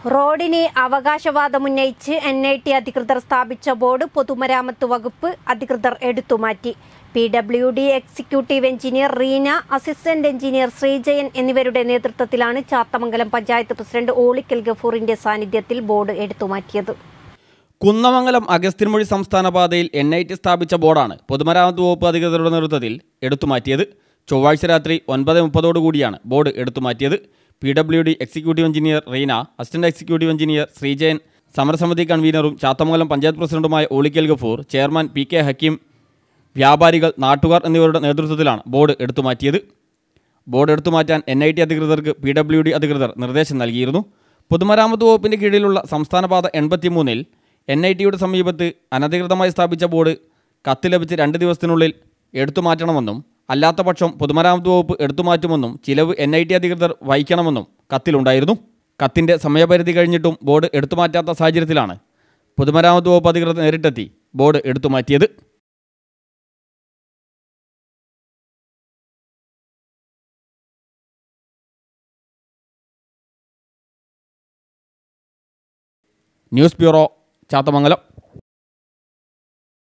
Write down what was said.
റോഡിന് അവകാശവാദമുന്നയിച്ച് NIT അധികൃതർ സ്ഥാപിച്ച ബോർഡ് പൊതുമരാമത്ത് വകുപ്പ് അധികൃതർ എടുത്തുമാറ്റി. PWD executive engineer Reena, assistant engineer Sreejayan എന്നിവരുടെ നേതൃത്വത്തിലാണ് ചാത്തമംഗലം പഞ്ചായത്ത് പ്രസിഡന്റ് ഓളിക്കൽ ഗഫൂറിന്റെ സാന്നിധ്യത്തിൽ ബോർഡ് എടുത്തുമാറ്റിയത്. കുന്നമംഗലം അഗസ്ത്യൻമൊഴി സംസ്ഥാന പാതയിൽ NIT സ്ഥാപിച്ച ബോർഡാണ് പൊതുമരാമത്ത് വകുപ്പ് അധികൃതരുടെ നേതൃത്വത്തിൽ എടുത്തുമാറ്റിയത്. ചൊവ്വാഴ്ച രാത്രി 9:30 ബോർഡ് എടുത്തുമാറ്റിയത്. PWD executive engineer Reena, assistant executive engineer Sreejayan, സമരസമിതി കൺവീനറും ചാത്തമംഗലം പഞ്ചായത്ത് പ്രസിഡന്റുമായ ഓളിക്കൽ ഗഫൂർ, ചെയർമാൻ PK ഹക്കീം, വ്യാപാരികൾ, നാട്ടുകാർ എന്നിവരുടെ നേതൃത്വത്തിലാണ് ബോർഡ് എടുത്തുമാറ്റിയത്. ബോർഡ് എടുത്തുമാറ്റാൻ NIT അധികൃതർക്ക് PWD അധികൃതർ നിർദ്ദേശം നൽകിയിരുന്നു. പൊതുമരാമത്ത് വകുപ്പിൻ്റെ കീഴിലുള്ള സംസ്ഥാന പാത 83-ൽ NITയുടെ സമീപത്ത് അനധികൃതമായി സ്ഥാപിച്ച ബോർഡ് കത്ത് ലഭിച്ച് 2 ദിവസത്തിനുള്ളിൽ എടുത്തുമാറ്റണമെന്നും അല്ലാത്തപക്ഷം പൊതുമരാമത്ത് വകുപ്പ് എടുത്തുമാറ്റുമെന്നും ചിലവ് NIT അധികൃതർ വഹിക്കണമെന്നും കത്തിലുണ്ടായിരുന്നു. കത്തിൻ്റെ സമയപരിധി കഴിഞ്ഞിട്ടും ബോർഡ് എടുത്തുമാറ്റാത്ത സാഹചര്യത്തിലാണ് പൊതുമരാമത്ത് വകുപ്പ് അധികൃതർ നേരിട്ടെത്തി ബോർഡ് എടുത്തുമാറ്റിയത്. News bureau, Chathamangalam.